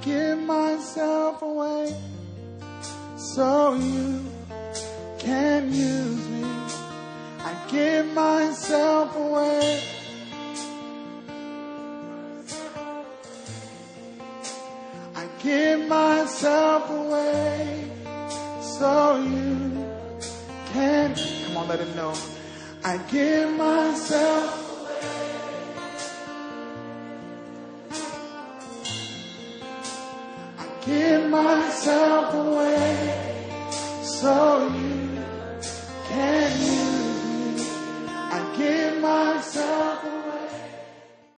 give myself away so you can use me. I give myself away. I give myself away so you can. Come on, let him know. I give myself. I give myself away so you can.